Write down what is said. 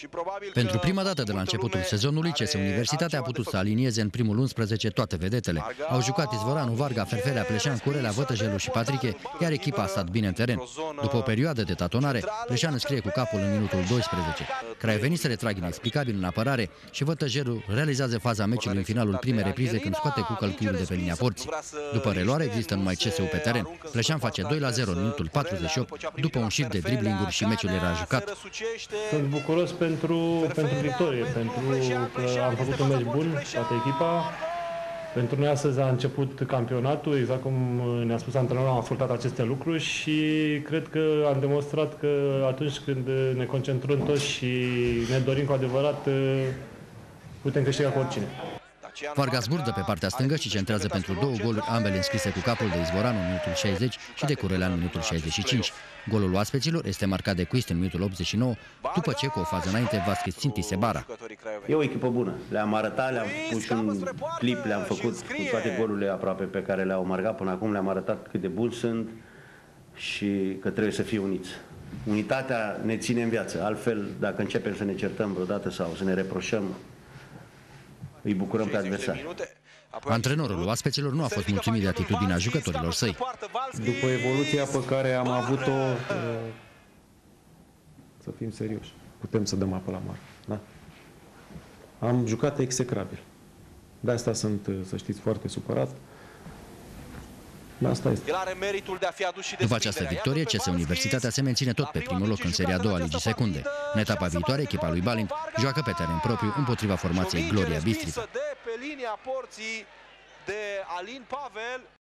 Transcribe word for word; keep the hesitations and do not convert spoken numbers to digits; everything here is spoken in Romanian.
Pentru prima dată de la începutul sezonului, C S Universitatea a putut să alinieze în primul unsprezece toate vedetele. Au jucat Izvoranu, Varga, Ferfelea, Pleșan, Curelea, Vătăjelu și Patriche, iar echipa a stat bine în teren. După o perioadă de tatonare, Pleșan înscrie cu capul în minutul doisprezece. Craiovenii se retrag inexplicabil în apărare și Vătăjelu realizează faza meciului în finalul primei reprize când scoate cu călcâiul de pe linia porții. După reluare există numai C S U pe teren. Pleșan face doi la zero în minutul patruzeci și opt, după un șir de driblinguri și meciul era jucat. Sunt bucuros pentru, pentru victorie, pentru că am făcut un meci bun, toată echipa. Pentru noi astăzi a început campionatul, exact cum ne-a spus antrenorul, am ascultat aceste lucruri și cred că am demonstrat că atunci când ne concentrăm toți și ne dorim cu adevărat, putem câștiga cu oricine. Varga zburdă pe partea stângă și centrează pentru două goluri, ambele înscrise cu capul de Izvoranu în minutul șaizeci și de Curelea în minutul șaizeci și cinci. Golul oaspeților este marcat de Cuist în minutul optzeci și nouă, după ce, cu o fază înainte, Vasquez țintise bara. E o echipă bună. Le-am arătat, le-am pus un clip, le-am făcut cu toate golurile aproape pe care le-au marcat până acum, le-am arătat cât de buni sunt și că trebuie să fie uniți. Unitatea ne ține în viață. Altfel, dacă începem să ne certăm vreodată sau să ne reproșăm, îi bucurăm pe adversari. Antrenorul oaspeților nu a fost mulțumit de atitudinea jucătorilor săi. După evoluția pe care am avut-o, să fim serioși, putem să dăm apă la mare. Da? Am jucat execrabil. De asta sunt, să știți, foarte supărat. Asta este. După această victorie, C S Universitatea se menține tot pe primul loc în seria a doua a Ligii Secunde. În etapa viitoare, echipa lui Balint joacă pe teren propriu împotriva formației Gloria Bistrița.